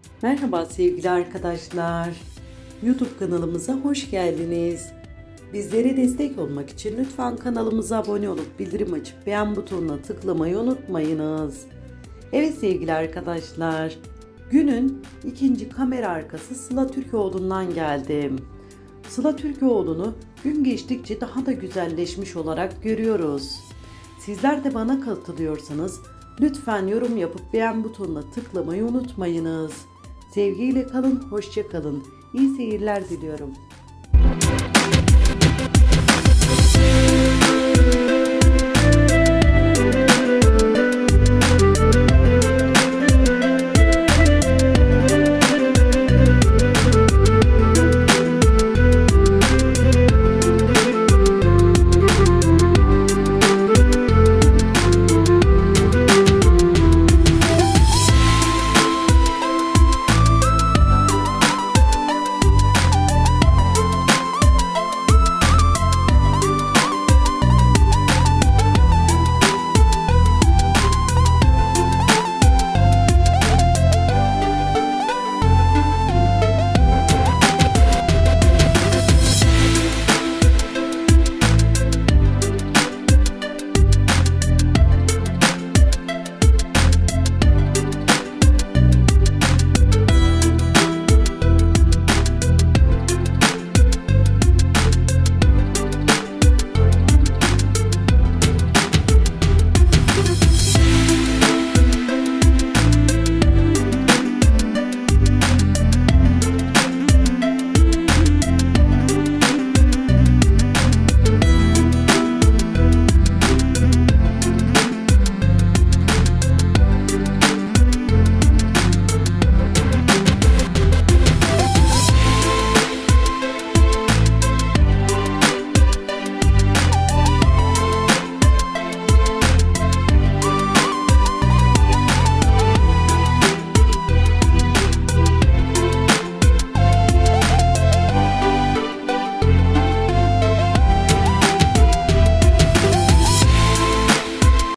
Merhaba sevgili arkadaşlar. YouTube kanalımıza hoş geldiniz. Bizlere destek olmak için lütfen kanalımıza abone olup bildirim açıp beğen butonuna tıklamayı unutmayınız. Evet sevgili arkadaşlar, günün ikinci kamera arkası Sıla Türkoğlu'ndan geldim. Sıla Türkoğlu'nu gün geçtikçe daha da güzelleşmiş olarak görüyoruz. Sizler de bana katılıyorsanız lütfen yorum yapıp beğen butonuna tıklamayı unutmayınız. Sevgiyle kalın, hoşça kalın. İyi seyirler diliyorum.